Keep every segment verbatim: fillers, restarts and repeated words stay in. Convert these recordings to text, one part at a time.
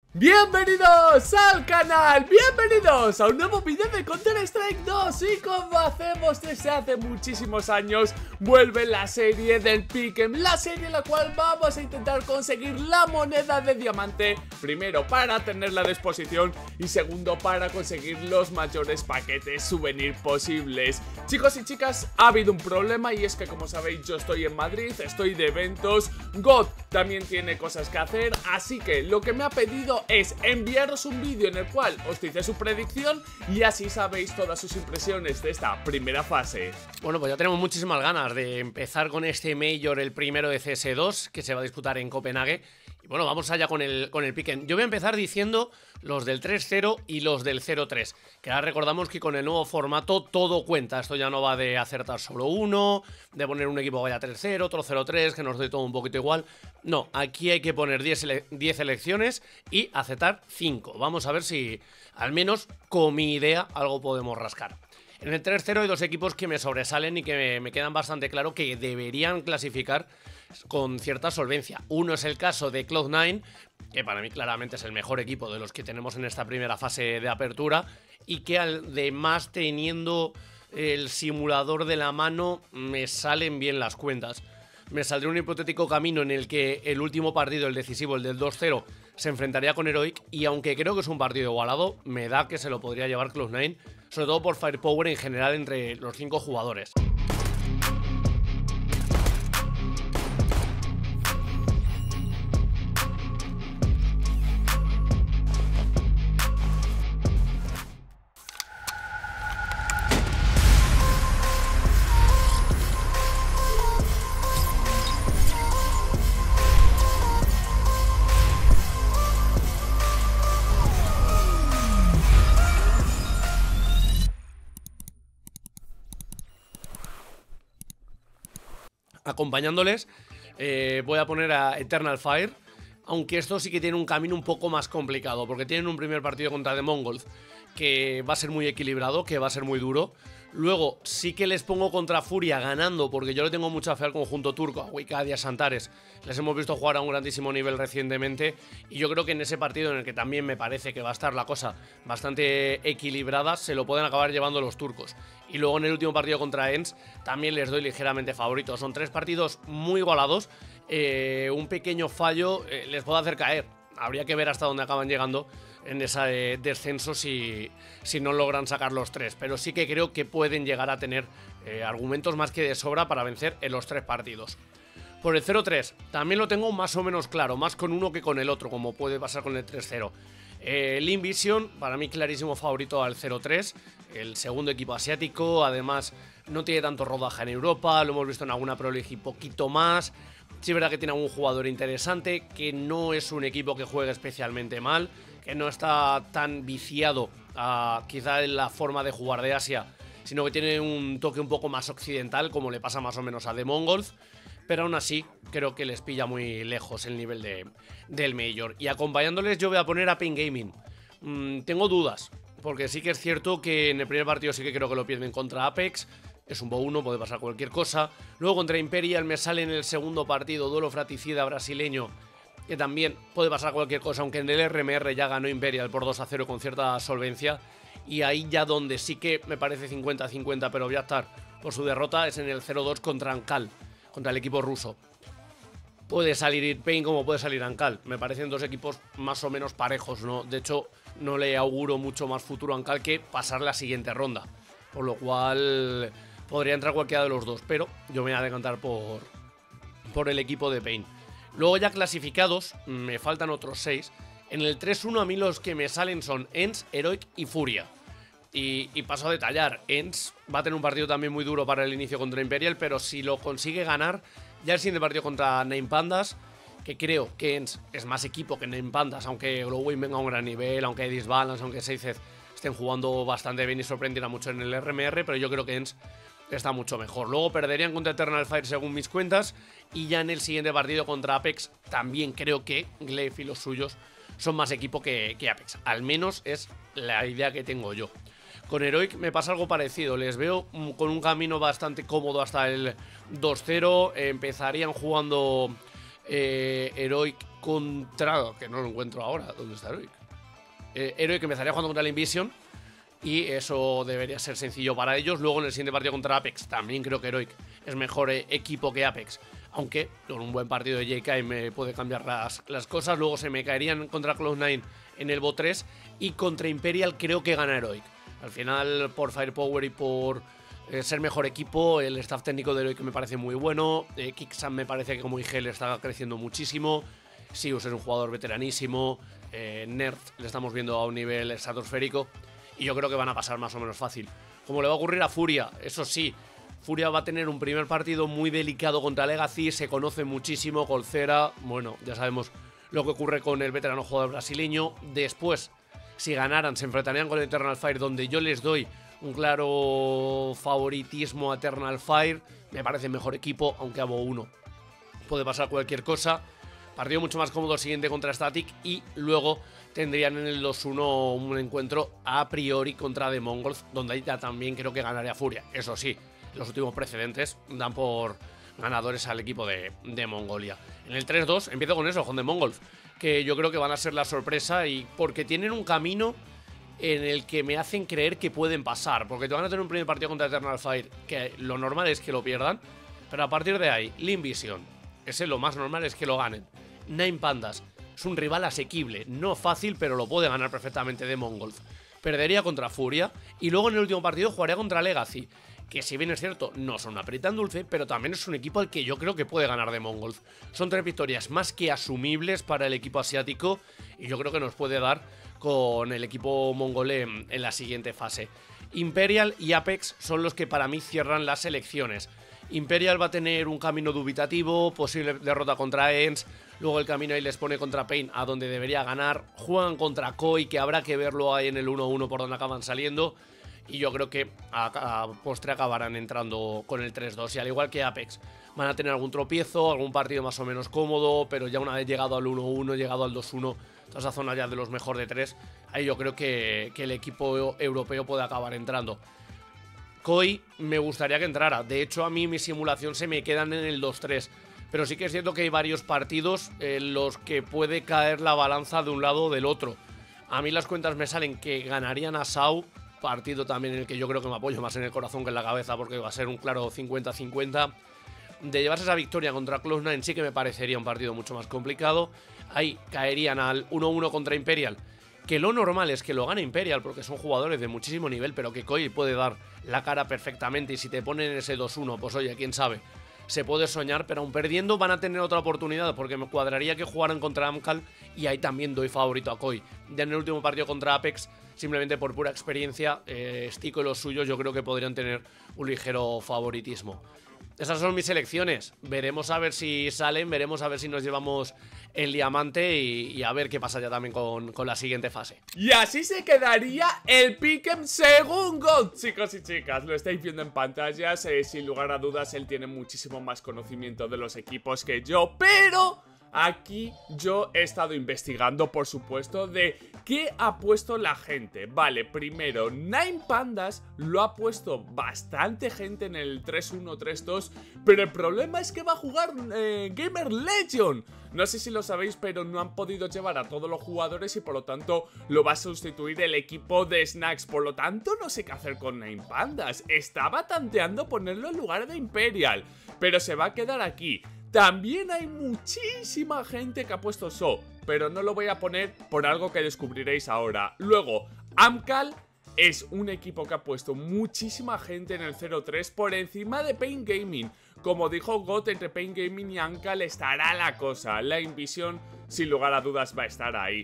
Bienvenidos al canal, bienvenidos a un nuevo vídeo de Counter-Strike dos. Y como hacemos desde hace muchísimos años, vuelve la serie del Pick'em, la serie en la cual vamos a intentar conseguir la moneda de diamante. Primero para tenerla de exposición y segundo para conseguir los mayores paquetes souvenir posibles. Chicos y chicas, ha habido un problema y es que, como sabéis, yo estoy en Madrid, estoy de eventos. God también tiene cosas que hacer, así que lo que me ha pedido es enviaros un vídeo en el cual os dice su predicción y así sabéis todas sus impresiones de esta primera fase. Bueno, pues ya tenemos muchísimas ganas de empezar con este Major, el primero de C S dos, que se va a disputar en Copenhague. Y bueno, vamos allá con el, con el Pick'em. Yo voy a empezar diciendo los del tres cero y los del cero tres, que ahora recordamos que con el nuevo formato todo cuenta. Esto ya no va de acertar solo uno, de poner un equipo que vaya tres cero, otro cero tres, que nos dé todo un poquito igual. No, aquí hay que poner diez, ele diez elecciones y aceptar cinco. Vamos a ver si, al menos con mi idea, algo podemos rascar. En el tres cero hay dos equipos que me sobresalen y que me, me quedan bastante claro que deberían clasificar con cierta solvencia. Uno es el caso de Cloud nine, que para mí claramente es el mejor equipo de los que tenemos en esta primera fase de apertura, y que además, teniendo el simulador de la mano, me salen bien las cuentas. Me saldría un hipotético camino en el que el último partido, el decisivo, el del dos cero, se enfrentaría con Heroic, y aunque creo que es un partido igualado, me da que se lo podría llevar Cloud nine, sobre todo por firepower en general entre los cinco jugadores. Acompañándoles eh, voy a poner a Eternal Fire, aunque esto sí que tiene un camino un poco más complicado, porque tienen un primer partido contra The Mongols que va a ser muy equilibrado, que va a ser muy duro. Luego sí que les pongo contra Furia ganando, porque yo le tengo mucha fe al conjunto turco, a Wicad y a Santares. Les hemos visto jugar a un grandísimo nivel recientemente y yo creo que en ese partido, en el que también me parece que va a estar la cosa bastante equilibrada, se lo pueden acabar llevando los turcos. Y luego en el último partido contra ENCE también les doy ligeramente favoritos. Son tres partidos muy igualados, eh, un pequeño fallo eh, les puede hacer caer. Habría que ver hasta dónde acaban llegando en ese eh, descenso si, si no logran sacar los tres. Pero sí que creo que pueden llegar a tener eh, argumentos más que de sobra para vencer en los tres partidos. Por el cero tres también lo tengo más o menos claro, más con uno que con el otro, como puede pasar con el tres cero. Eh, Lean Vision, para mí clarísimo favorito al cero tres, el segundo equipo asiático. Además no tiene tanto rodaje en Europa, lo hemos visto en alguna Pro League y poquito más. Sí es verdad que tiene algún jugador interesante, que no es un equipo que juegue especialmente mal, que no está tan viciado a, quizá en la forma de jugar de Asia, sino que tiene un toque un poco más occidental, como le pasa más o menos a The Mongols. Pero aún así creo que les pilla muy lejos el nivel de, del Major. Y acompañándoles yo voy a poner a Pain Gaming. Mm, tengo dudas, porque sí que es cierto que en el primer partido sí que creo que lo pierden contra Apex. Es un bo uno, puede pasar cualquier cosa. Luego contra Imperial me sale en el segundo partido duelo fratricida brasileño, que también puede pasar cualquier cosa, aunque en el R M R ya ganó Imperial por dos a cero con cierta solvencia. Y ahí ya donde sí que me parece cincuenta a cincuenta, pero voy a estar por su derrota, es en el cero dos contra Ankal, contra el equipo ruso. Puede salir Pain como puede salir Ankal. Me parecen dos equipos más o menos parejos, ¿no? De hecho, no le auguro mucho más futuro a Ankal que pasar la siguiente ronda. Por lo cual podría entrar cualquiera de los dos, pero yo me voy a decantar por, por el equipo de Pain. Luego ya clasificados, me faltan otros seis. En el tres uno a mí los que me salen son ENCE, Heroic y Furia. Y, y paso a detallar, ENCE va a tener un partido también muy duro para el inicio contra Imperial, pero si lo consigue ganar, ya el siguiente partido contra Name Pandas, que creo que ENCE es más equipo que Name Pandas, aunque Glowing venga a un gran nivel, aunque Disbalance, aunque Seized estén jugando bastante bien y sorprendiera mucho en el R M R, pero yo creo que ENCE está mucho mejor. Luego perderían contra Eternal Fire según mis cuentas, y ya en el siguiente partido contra Apex también creo que Glaive y los suyos son más equipo que, que Apex, al menos es la idea que tengo yo. Con Heroic me pasa algo parecido, les veo con un camino bastante cómodo hasta el dos cero, empezarían jugando eh, Heroic contra... que no lo encuentro ahora. ¿Dónde está Heroic? Eh, Heroic empezaría jugando contra la Invision y eso debería ser sencillo para ellos. Luego en el siguiente partido contra Apex también creo que Heroic es mejor eh, equipo que Apex, aunque con un buen partido de J K me puede cambiar las, las cosas. Luego se me caerían contra Cloud nine en el bot tres y contra Imperial creo que gana Heroic. Al final, por firepower y por eh, ser mejor equipo, el staff técnico de Heroic me parece muy bueno. eh, Kicksam me parece que como I G le está creciendo muchísimo. Sius es un jugador veteranísimo. eh, Nerd le estamos viendo a un nivel estratosférico y yo creo que van a pasar más o menos fácil. Como le va a ocurrir a Furia, eso sí, Furia va a tener un primer partido muy delicado contra Legacy, se conoce muchísimo, Colcera, bueno, ya sabemos lo que ocurre con el veterano jugador brasileño. Después, si ganaran, se enfrentarían con Eternal Fire, donde yo les doy un claro favoritismo a Eternal Fire. Me parece mejor equipo, aunque amo uno. Puede pasar cualquier cosa. Partido mucho más cómodo el siguiente contra Static y luego tendrían en el dos uno un encuentro a priori contra The Mongols, donde ahí ya también creo que ganaría Furia. Eso sí, los últimos precedentes dan por ganadores al equipo de, de Mongolia. En el tres dos empiezo con eso, con The Mongols, que yo creo que van a ser la sorpresa y porque tienen un camino en el que me hacen creer que pueden pasar, porque te van a tener un primer partido contra Eternal Fire, que lo normal es que lo pierdan, pero a partir de ahí, Limvision, ese lo más normal es que lo ganen. Nine Pandas es un rival asequible, no fácil, pero lo puede ganar perfectamente de Mongols. Perdería contra Furia y luego en el último partido jugaría contra Legacy, que si bien es cierto, no son una perita en dulce, pero también es un equipo al que yo creo que puede ganar de Mongols. Son tres victorias más que asumibles para el equipo asiático y yo creo que nos puede dar con el equipo mongolé en la siguiente fase. Imperial y Apex son los que para mí cierran las elecciones. Imperial va a tener un camino dubitativo, posible derrota contra ENCE, luego el camino ahí les pone contra Pain, a donde debería ganar. Juegan contra Koi, que habrá que verlo ahí en el uno uno por donde acaban saliendo. Y yo creo que a, a postre acabarán entrando con el tres dos. Y al igual que Apex, van a tener algún tropiezo, algún partido más o menos cómodo, pero ya una vez llegado al uno uno, llegado al dos uno, toda esa zona ya de los mejor de tres, ahí yo creo que, que el equipo europeo puede acabar entrando. Koi me gustaría que entrara. De hecho, a mí mi simulación se me quedan en el dos tres. Pero sí que es cierto que hay varios partidos en los que puede caer la balanza de un lado o del otro. A mí las cuentas me salen que ganarían a S A U, partido también en el que yo creo que me apoyo más en el corazón que en la cabeza, porque va a ser un claro cincuenta cincuenta. De llevarse esa victoria contra Cloud nine sí que me parecería un partido mucho más complicado. Ahí caerían al uno uno contra Imperial, que lo normal es que lo gane Imperial porque son jugadores de muchísimo nivel, pero que Koi puede dar la cara perfectamente y si te ponen ese dos uno, pues oye, quién sabe, se puede soñar, pero aún perdiendo van a tener otra oportunidad porque me cuadraría que jugaran contra Amcal y ahí también doy favorito a Koi. Ya en el último partido contra Apex, simplemente por pura experiencia, eh, Stico y los suyos yo creo que podrían tener un ligero favoritismo. Esas son mis elecciones, veremos a ver si salen, veremos a ver si nos llevamos el diamante y, y a ver qué pasa ya también con, con la siguiente fase. Y así se quedaría el Pick'em según God, chicos y chicas, lo estáis viendo en pantallas, eh, sin lugar a dudas él tiene muchísimo más conocimiento de los equipos que yo, pero aquí yo he estado investigando, por supuesto, de qué ha puesto la gente. Vale, primero, Nine Pandas lo ha puesto bastante gente en el tres uno tres dos, pero el problema es que va a jugar eh, Gamer Legion. No sé si lo sabéis, pero no han podido llevar a todos los jugadores y por lo tanto lo va a sustituir el equipo de Snax. Por lo tanto, no sé qué hacer con Nine Pandas. Estaba tanteando ponerlo en lugar de Imperial, pero se va a quedar aquí. También hay muchísima gente que ha puesto S O, pero no lo voy a poner por algo que descubriréis ahora. Luego, Amcal es un equipo que ha puesto muchísima gente en el cero tres por encima de Pain Gaming. Como dijo Got, entre Pain Gaming y Amcal estará la cosa. La Invision, sin lugar a dudas, va a estar ahí.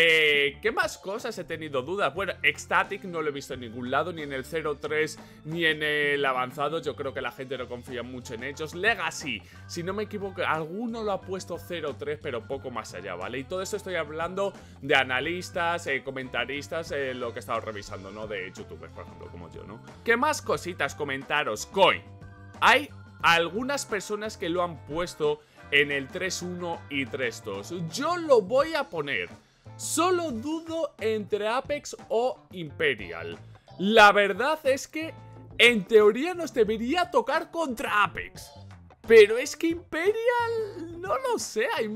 Eh, ¿Qué más cosas he tenido dudas? Bueno, Ecstatic no lo he visto en ningún lado, ni en el cero tres ni en el avanzado. Yo creo que la gente no confía mucho en ellos. Legacy, si no me equivoco, alguno lo ha puesto cero tres, pero poco más allá, ¿vale? Y todo esto estoy hablando de analistas, eh, comentaristas, eh, lo que he estado revisando, ¿no? De youtubers, por ejemplo, como yo, ¿no? ¿Qué más cositas? Comentaros. Koi, hay algunas personas que lo han puesto en el tres uno y tres dos. Yo lo voy a poner. Solo dudo entre Apex o Imperial. La verdad es que en teoría nos debería tocar contra Apex, pero es que Imperial, no lo sé, hay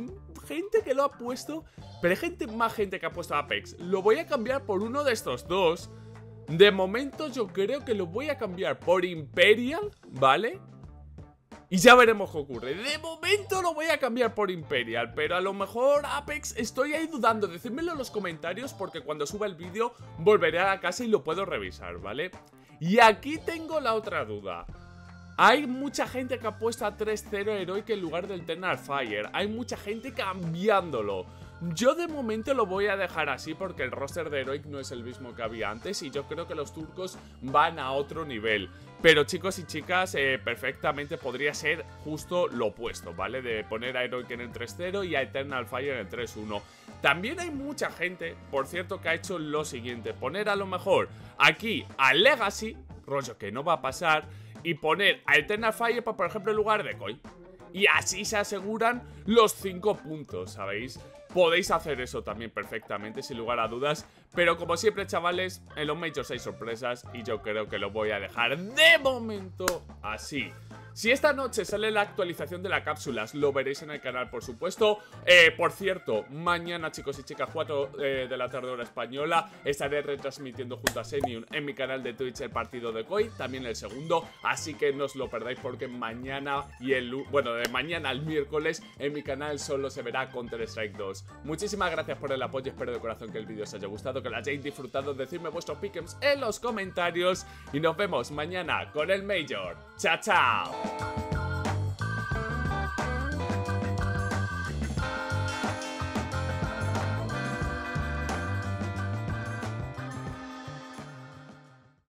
gente que lo ha puesto, pero hay gente, más gente que ha puesto Apex. Lo voy a cambiar por uno de estos dos. De momento yo creo que lo voy a cambiar por Imperial, ¿vale? Y ya veremos qué ocurre. De momento lo voy a cambiar por Imperial, pero a lo mejor Apex estoy ahí dudando. Decídmelo en los comentarios porque cuando suba el vídeo volveré a casa y lo puedo revisar, ¿vale? Y aquí tengo la otra duda. Hay mucha gente que ha puesto a tres cero Heroic en lugar del Eternal Fire. Hay mucha gente cambiándolo. Yo de momento lo voy a dejar así porque el roster de Heroic no es el mismo que había antes y yo creo que los turcos van a otro nivel. Pero chicos y chicas, eh, perfectamente podría ser justo lo opuesto, ¿vale? De poner a Heroic en el tres cero y a Eternal Fire en el tres uno. También hay mucha gente, por cierto, que ha hecho lo siguiente. Poner a lo mejor aquí a Legacy, rollo que no va a pasar, y poner a Eternal Fire, por ejemplo, en lugar de Koi. Y así se aseguran los cinco puntos, ¿sabéis? Podéis hacer eso también perfectamente, sin lugar a dudas. Pero como siempre, chavales, en los Majors hay sorpresas y yo creo que lo voy a dejar de momento así. Si esta noche sale la actualización de las cápsulas, lo veréis en el canal, por supuesto. Eh, por cierto, mañana, chicos y chicas, cuatro eh, de la tarde hora española, estaré retransmitiendo junto a Senium en mi canal de Twitch el partido de Koi, también el segundo, así que no os lo perdáis porque mañana y el... bueno, de mañana al miércoles en mi canal solo se verá Counter-Strike dos. Muchísimas gracias por el apoyo, espero de corazón que el vídeo os haya gustado, que lo hayáis disfrutado, decidme vuestros pick'ems en los comentarios y nos vemos mañana con el Major. ¡Chao, chao!